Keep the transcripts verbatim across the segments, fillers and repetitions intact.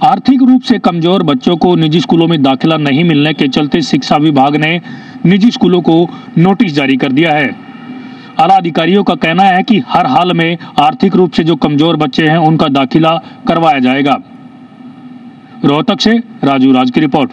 आर्थिक रूप से कमजोर बच्चों को निजी स्कूलों में दाखिला नहीं मिलने के चलते शिक्षा विभाग ने निजी स्कूलों को नोटिस जारी कर दिया है। आला अधिकारियों का कहना है कि हर हाल में आर्थिक रूप से जो कमजोर बच्चे हैं उनका दाखिला करवाया जाएगा। रोहतक से राजू राज की रिपोर्ट।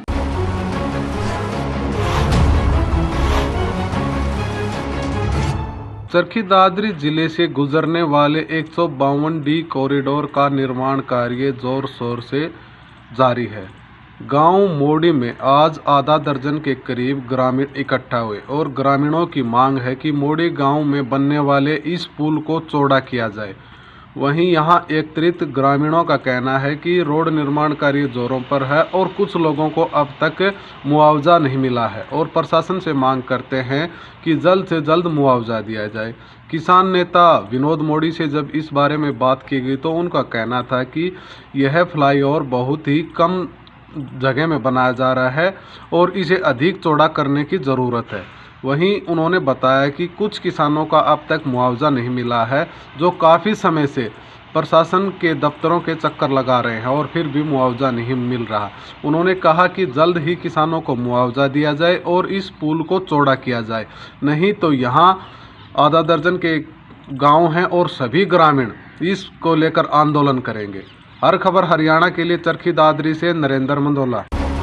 चरखी दादरी जिले से गुजरने वाले एक सौ बावन डी कॉरिडोर का निर्माण कार्य जोर शोर से जारी है। गांव मोड़ी में आज आधा दर्जन के करीब ग्रामीण इकट्ठा हुए और ग्रामीणों की मांग है कि मोड़ी गांव में बनने वाले इस पुल को चौड़ा किया जाए। वहीं यहां एकत्रित ग्रामीणों का कहना है कि रोड निर्माण कार्य जोरों पर है और कुछ लोगों को अब तक मुआवजा नहीं मिला है और प्रशासन से मांग करते हैं कि जल्द से जल्द मुआवजा दिया जाए। किसान नेता विनोद मोड़ी से जब इस बारे में बात की गई तो उनका कहना था कि यह फ्लाईओवर बहुत ही कम जगह में बनाया जा रहा है और इसे अधिक चौड़ा करने की ज़रूरत है। वहीं उन्होंने बताया कि कुछ किसानों का अब तक मुआवजा नहीं मिला है, जो काफ़ी समय से प्रशासन के दफ्तरों के चक्कर लगा रहे हैं और फिर भी मुआवजा नहीं मिल रहा। उन्होंने कहा कि जल्द ही किसानों को मुआवजा दिया जाए और इस पुल को चौड़ा किया जाए, नहीं तो यहाँ आधा दर्जन के गांव हैं और सभी ग्रामीण इसको लेकर आंदोलन करेंगे। हर खबर हरियाणा के लिए चरखी दादरी से नरेंद्र मंदोला।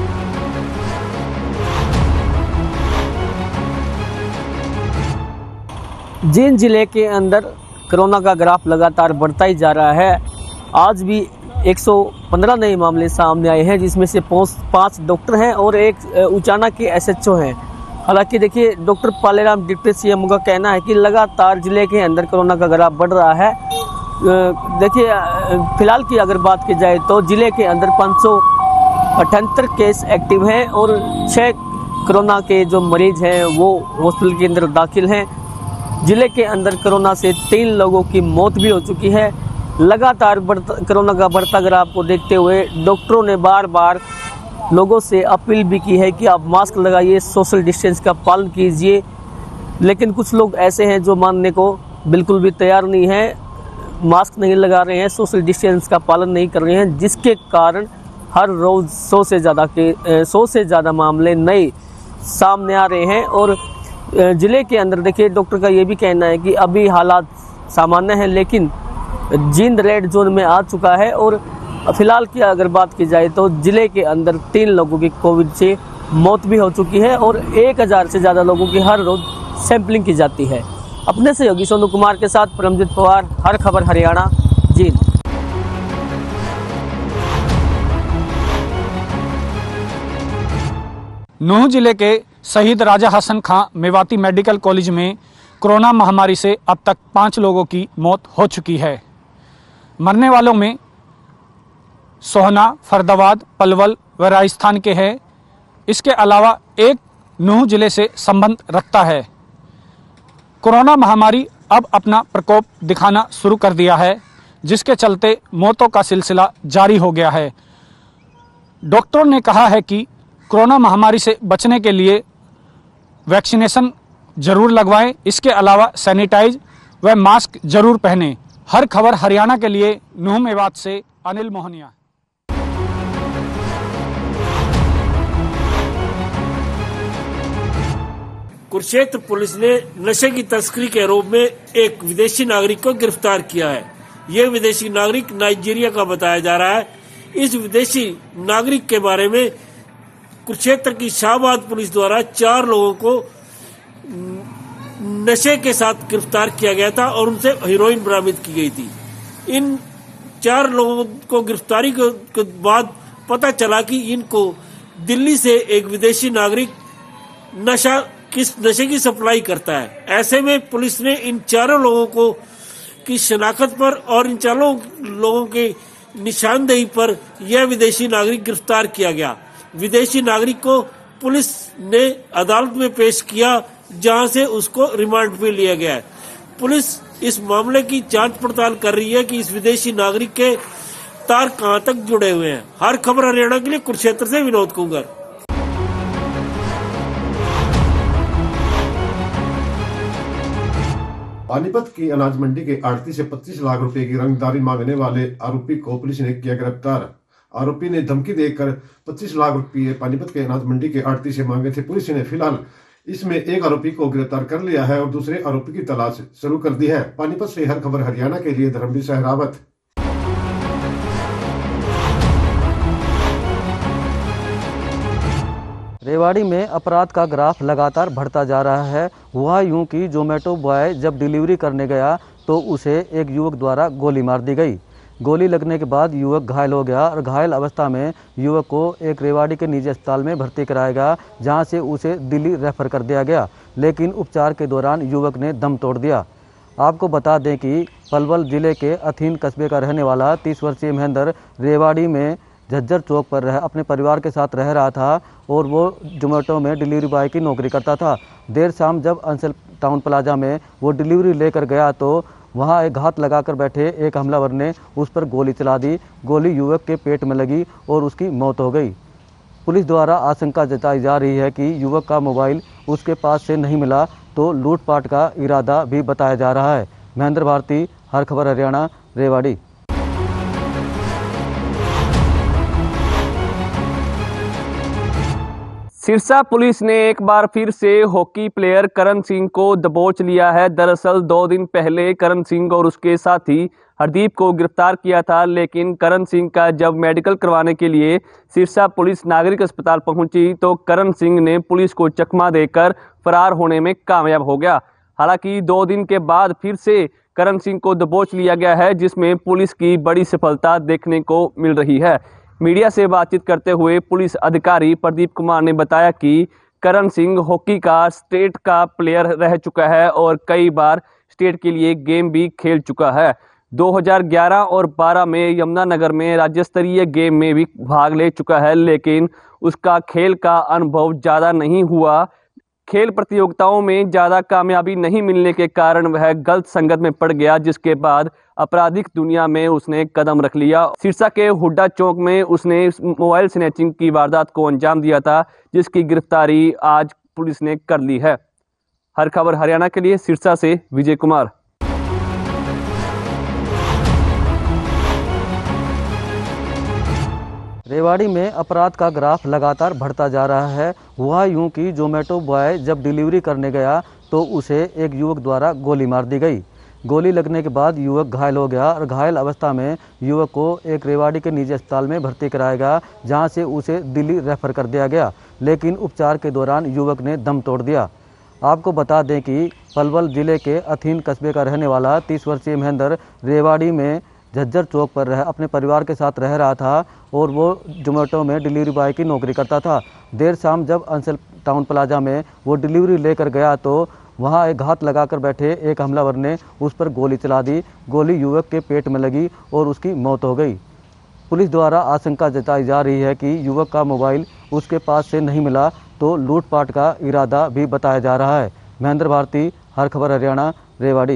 जींद जिले के अंदर कोरोना का ग्राफ लगातार बढ़ता ही जा रहा है। आज भी एक सौ पंद्रह नए मामले सामने आए हैं, जिसमें से पाँच डॉक्टर हैं और एक उचाना के एसएचओ हैं। हालांकि देखिए, डॉक्टर पालेराम डिप्टी सीएम का कहना है कि लगातार जिले के अंदर कोरोना का ग्राफ बढ़ रहा है। देखिए, फिलहाल की अगर बात की जाए तो जिले के अंदर पाँच सौ अठहत्तर केस एक्टिव हैं और छः कोरोना के जो मरीज हैं वो हॉस्पिटल के अंदर दाखिल हैं। जिले के अंदर कोरोना से तीन लोगों की मौत भी हो चुकी है। लगातार बढ़ता कोरोना का बढ़ता ग्राफ को देखते हुए डॉक्टरों ने बार बार लोगों से अपील भी की है कि आप मास्क लगाइए, सोशल डिस्टेंस का पालन कीजिए, लेकिन कुछ लोग ऐसे हैं जो मानने को बिल्कुल भी तैयार नहीं है, मास्क नहीं लगा रहे हैं, सोशल डिस्टेंस का पालन नहीं कर रहे हैं, जिसके कारण हर रोज़ सौ से ज़्यादा के सौ से ज़्यादा मामले नए सामने आ रहे हैं। और ज़िले के अंदर देखिए, डॉक्टर का ये भी कहना है कि अभी हालात सामान्य हैं, लेकिन जींद रेड जोन में आ चुका है। और फिलहाल की अगर बात की जाए तो ज़िले के अंदर तीन लोगों की कोविड से मौत भी हो चुकी है और एक हज़ार से ज़्यादा लोगों की हर रोज़ सैंपलिंग की जाती है। अपने सहयोगी सोनू कुमार के साथ परमजीत पवार, हर खबर हरियाणा, जींद। नूंह जिले के शहीद राजा हसन खां मेवाती मेडिकल कॉलेज में कोरोना महामारी से अब तक पाँच लोगों की मौत हो चुकी है। मरने वालों में सोहना, फरदाबाद, पलवल व राजस्थान के हैं। इसके अलावा एक नूंह जिले से संबंध रखता है। कोरोना महामारी अब अपना प्रकोप दिखाना शुरू कर दिया है, जिसके चलते मौतों का सिलसिला जारी हो गया है। डॉक्टरों ने कहा है कि कोरोना महामारी से बचने के लिए वैक्सीनेशन जरूर लगवाएं, इसके अलावा सैनिटाइज व मास्क जरूर पहनें। हर खबर हरियाणा के लिए नूंह मेवात से अनिल मोहनिया। कुरुक्षेत्र पुलिस ने नशे की तस्करी के आरोप में एक विदेशी नागरिक को गिरफ्तार किया है। यह विदेशी नागरिक नाइजीरिया का बताया जा रहा है। इस विदेशी नागरिक के बारे में कुरुक्षेत्र की शाहबाद पुलिस द्वारा चार लोगों को नशे के साथ गिरफ्तार किया गया था और उनसे हेरोइन बरामद की गई थी। इन चार लोगों को गिरफ्तारी के बाद पता चला कि इनको दिल्ली से एक विदेशी नागरिक नशा किस नशे की सप्लाई करता है। ऐसे में पुलिस ने इन चारों लोगों को की शनाख्त पर और इन चारों लोगों के निशानदेही पर यह विदेशी नागरिक गिरफ्तार किया गया। विदेशी नागरिक को पुलिस ने अदालत में पेश किया, जहां से उसको रिमांड पे लिया गया है। पुलिस इस मामले की जांच पड़ताल कर रही है कि इस विदेशी नागरिक के तार कहां तक जुड़े हुए हैं। हर खबर हरियाणा के लिए कुरुक्षेत्र से विनोद कुंगर। पानीपत की अनाज मंडी के आड़ती से पच्चीस लाख रुपए की रंगदारी मांगने वाले आरोपी को पुलिस ने किया गिरफ्तार। आरोपी ने धमकी देकर पच्चीस लाख रुपए पानीपत के अनाज मंडी के आड़ती से मांगे थे। पुलिस ने फिलहाल इसमें एक आरोपी को गिरफ्तार कर लिया है और दूसरे आरोपी की तलाश शुरू कर दी है। पानीपत से हर खबर हरियाणा के लिए धर्मवीर सहरावत। रेवाड़ी में अपराध का ग्राफ लगातार बढ़ता जा रहा है। हुआ यूं कि जोमेटो बॉय जब डिलीवरी करने गया तो उसे एक युवक द्वारा गोली मार दी गई। गोली लगने के बाद युवक घायल हो गया और घायल अवस्था में युवक को एक रेवाड़ी के निजी अस्पताल में भर्ती कराया गया, जहां से उसे दिल्ली रेफर कर दिया गया, लेकिन उपचार के दौरान युवक ने दम तोड़ दिया। आपको बता दें कि पलवल जिले के अथीन कस्बे का रहने वाला तीस वर्षीय महेंद्र रेवाड़ी में झज्जर चौक पर रह अपने परिवार के साथ रह रहा था और वो जोमेटो में डिलीवरी बॉय की नौकरी करता था। देर शाम जब अंसल टाउन प्लाजा में वो डिलीवरी लेकर गया तो वहाँ एक घात लगाकर बैठे एक हमलावर ने उस पर गोली चला दी। गोली युवक के पेट में लगी और उसकी मौत हो गई। पुलिस द्वारा आशंका जताई जा रही है कि युवक का मोबाइल उसके पास से नहीं मिला तो लूटपाट का इरादा भी बताया जा रहा है। महेंद्र भारती, हर खबर हरियाणा, रेवाड़ी। सिरसा पुलिस ने एक बार फिर से हॉकी प्लेयर करण सिंह को दबोच लिया है। दरअसल दो दिन पहले करण सिंह और उसके साथी हरदीप को गिरफ्तार किया था, लेकिन करण सिंह का जब मेडिकल करवाने के लिए सिरसा पुलिस नागरिक अस्पताल पहुंची तो करण सिंह ने पुलिस को चकमा देकर फरार होने में कामयाब हो गया। हालांकि दो दिन के बाद फिर से करण सिंह को दबोच लिया गया है, जिसमें पुलिस की बड़ी सफलता देखने को मिल रही है। मीडिया से बातचीत करते हुए पुलिस अधिकारी प्रदीप कुमार ने बताया कि करण सिंह हॉकी का स्टेट का प्लेयर रह चुका है और कई बार स्टेट के लिए गेम भी खेल चुका है। दो हज़ार ग्यारह और बारह में यमुनानगर में राज्य स्तरीय गेम में भी भाग ले चुका है, लेकिन उसका खेल का अनुभव ज़्यादा नहीं हुआ। खेल प्रतियोगिताओं में ज़्यादा कामयाबी नहीं मिलने के कारण वह गलत संगत में पड़ गया, जिसके बाद आपराधिक दुनिया में उसने कदम रख लिया। सिरसा के हुड्डा चौक में उसने मोबाइल स्नैचिंग की वारदात को अंजाम दिया था, जिसकी गिरफ्तारी आज पुलिस ने कर ली है। हर खबर हरियाणा के लिए सिरसा से विजय कुमार। रेवाड़ी में अपराध का ग्राफ लगातार बढ़ता जा रहा है। हुआ यूं कि जोमेटो बॉय जब डिलीवरी करने गया तो उसे एक युवक द्वारा गोली मार दी गई। गोली लगने के बाद युवक घायल हो गया और घायल अवस्था में युवक को एक रेवाड़ी के निजी अस्पताल में भर्ती कराया गया, जहां से उसे दिल्ली रेफर कर दिया गया, लेकिन उपचार के दौरान युवक ने दम तोड़ दिया। आपको बता दें कि पलवल जिले के अथीन कस्बे का रहने वाला तीस वर्षीय महेंद्र रेवाड़ी में झज्जर चौक पर रह अपने परिवार के साथ रह रहा था और वो जोमेटो में डिलीवरी बॉय की नौकरी करता था। देर शाम जब अंसल टाउन प्लाजा में वो डिलीवरी लेकर गया तो वहाँ एक घात लगाकर बैठे एक हमलावर ने उस पर गोली चला दी। गोली युवक के पेट में लगी और उसकी मौत हो गई। पुलिस द्वारा आशंका जताई जा रही है कि युवक का मोबाइल उसके पास से नहीं मिला तो लूटपाट का इरादा भी बताया जा रहा है। महेंद्र भारती, हर खबर हरियाणा, रेवाड़ी।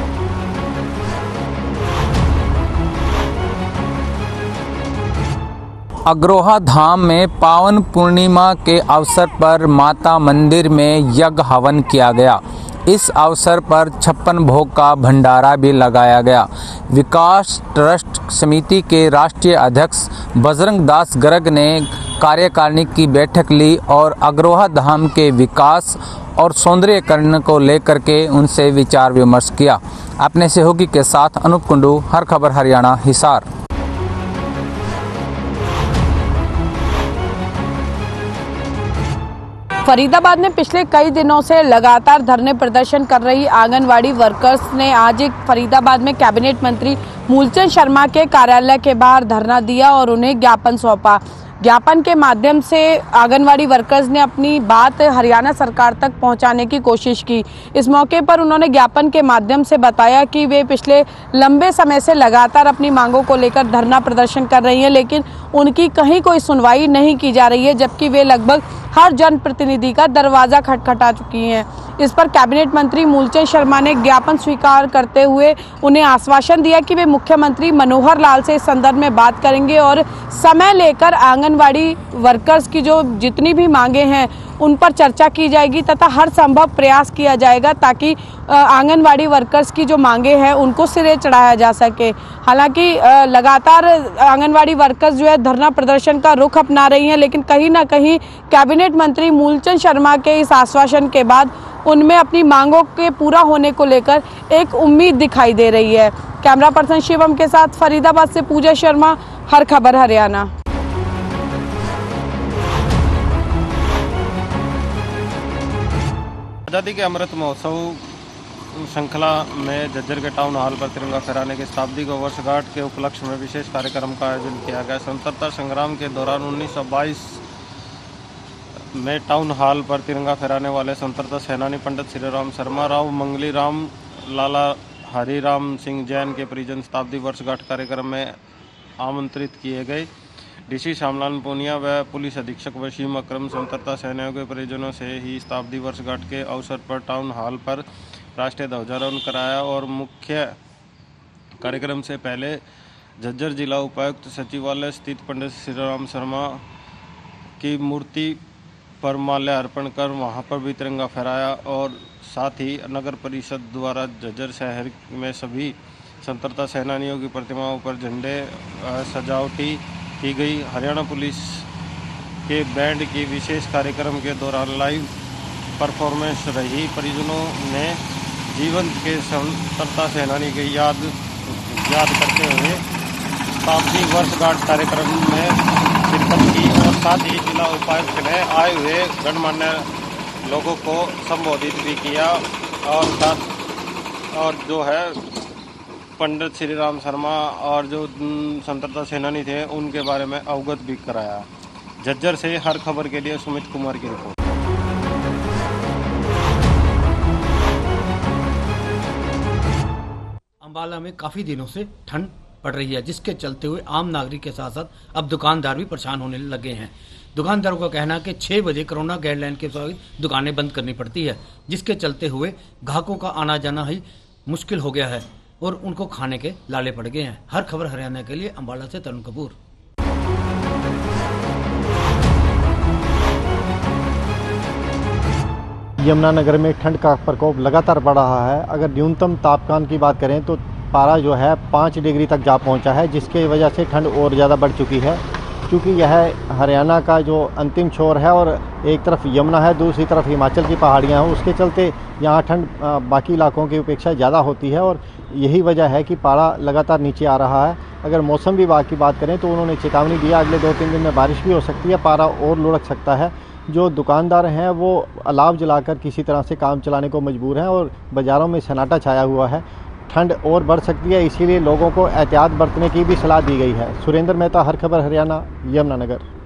अग्रोहा धाम में पावन पूर्णिमा के अवसर पर माता मंदिर में यज्ञ हवन किया गया। इस अवसर पर छप्पन भोग का भंडारा भी लगाया गया। विकास ट्रस्ट समिति के राष्ट्रीय अध्यक्ष बजरंग दास गर्ग ने कार्यकारिणी की बैठक ली और अग्रोहा धाम के विकास और सौंदर्यीकरण को लेकर के उनसे विचार विमर्श किया। अपने सहयोगी के साथ अनूप कुंडू, हर खबर हरियाणा, हिसार। फरीदाबाद में पिछले कई दिनों से लगातार धरने प्रदर्शन कर रही आंगनवाड़ी वर्कर्स ने आज एक फरीदाबाद में कैबिनेट मंत्री मूलचंद शर्मा के कार्यालय के बाहर धरना दिया और उन्हें ज्ञापन सौंपा। ज्ञापन के माध्यम से आंगनवाड़ी वर्कर्स ने अपनी बात हरियाणा सरकार तक पहुंचाने की कोशिश की। इस मौके पर उन्होंने ज्ञापन के माध्यम से बताया कि वे पिछले लंबे समय से लगातार अपनी मांगों को लेकर धरना प्रदर्शन कर रही हैं, लेकिन उनकी कहीं कोई सुनवाई नहीं की जा रही है, जबकि वे लगभग हर जनप्रतिनिधि का दरवाजा खटखटा चुकी हैं। इस पर कैबिनेट मंत्री मूलचंद शर्मा ने ज्ञापन स्वीकार करते हुए उन्हें आश्वासन दिया कि वे मुख्यमंत्री मनोहर लाल से इस संदर्भ में बात करेंगे और समय लेकर आंगनवाड़ी वर्कर्स की जो जितनी भी मांगे हैं उन पर चर्चा की जाएगी तथा हर संभव प्रयास किया जाएगा ताकि आंगनवाड़ी वर्कर्स की जो मांगे हैं उनको सिरे चढ़ाया जा सके। हालांकि लगातार आंगनवाड़ी वर्कर्स जो है धरना प्रदर्शन का रुख अपना रही हैं, लेकिन कहीं ना कहीं कैबिनेट मंत्री मूलचंद शर्मा के इस आश्वासन के बाद उनमें अपनी मांगों के पूरा होने को लेकर एक उम्मीद दिखाई दे रही है। कैमरा पर्सन शिवम के साथ फरीदाबाद से पूजा शर्मा, हर खबर हरियाणा। आज़ादी के अमृत महोत्सव श्रृंखला में झज्जर के टाउन हॉल पर तिरंगा फहराने की शताब्दी को वर्षगांठ के उपलक्ष्य में विशेष कार्यक्रम का आयोजन किया गया। स्वतंत्रता संग्राम के दौरान उन्नीस सौ बाईस में टाउन हॉल पर तिरंगा फहराने वाले स्वतंत्रता सेनानी पंडित श्री राम शर्मा राव मंगली राम लाला हरिराम सिंह जैन के परिजन शताब्दी वर्षगांठ कार्यक्रम में आमंत्रित किए गए। डीसी श्यामलाल पूनिया व पुलिस अधीक्षक वसीम अकरम स्वतंत्रता सेनानियों के परिजनों से ही शताब्दी वर्षगांठ के अवसर पर टाउन हॉल पर राष्ट्रीय ध्वजारोहण कराया और मुख्य कार्यक्रम से पहले झज्जर जिला उपायुक्त सचिवालय स्थित पंडित श्री राम शर्मा की मूर्ति पर माल्यार्पण कर वहां पर भी तिरंगा फहराया और साथ ही नगर परिषद द्वारा झज्जर शहर में सभी स्वतंत्रता सेनानियों की प्रतिमाओं पर झंडे सजावटी की गई। हरियाणा पुलिस के बैंड की विशेष कार्यक्रम के दौरान लाइव परफॉर्मेंस रही। परिजनों ने जीवन के स्वतंत्रता सेनानी की याद याद करते हुए शताब्दी वर्षगांठ कार्यक्रम में शिरकत की और साथ ही जिला उपायुक्त ने आए हुए गणमान्य लोगों को संबोधित भी किया और साथ और जो है पंडित श्री राम शर्मा और जो स्वतंत्रता सेनानी थे उनके बारे में अवगत भी कराया। झज्जर से हर खबर के लिए सुमित कुमार की रिपोर्ट। अंबाला में काफी दिनों से ठंड पड़ रही है, जिसके चलते हुए आम नागरिक के साथ साथ अब दुकानदार भी परेशान होने लगे हैं। दुकानदारों का कहना है कि छह बजे कोरोना गाइडलाइन के साथ दुकानें बंद करनी पड़ती है, जिसके चलते हुए ग्राहकों का आना जाना ही मुश्किल हो गया है और उनको खाने के लाले पड़ गए हैं। हर खबर हरियाणा के लिए अंबाला से तरुण कपूर। यमुनानगर में ठंड का प्रकोप लगातार बढ़ रहा है। अगर न्यूनतम तापमान की बात करें तो पारा जो है पाँच डिग्री तक जा पहुंचा है, जिसके वजह से ठंड और ज़्यादा बढ़ चुकी है। क्योंकि यह हरियाणा का जो अंतिम छोर है और एक तरफ यमुना है, दूसरी तरफ हिमाचल की पहाड़ियां हैं, उसके चलते यहाँ ठंड बाकी इलाकों की अपेक्षा ज़्यादा होती है और यही वजह है कि पारा लगातार नीचे आ रहा है। अगर मौसम विभाग की बात करें तो उन्होंने चेतावनी दिया अगले दो तीन दिन में बारिश भी हो सकती है, पारा और लुढ़क सकता है। जो दुकानदार हैं वो अलाव जलाकर किसी तरह से काम चलाने को मजबूर हैं और बाज़ारों में सन्नाटा छाया हुआ है। ठंड और बढ़ सकती है, इसीलिए लोगों को एहतियात बरतने की भी सलाह दी गई है। सुरेंद्र मेहता, हर खबर हरियाणा, यमुनानगर।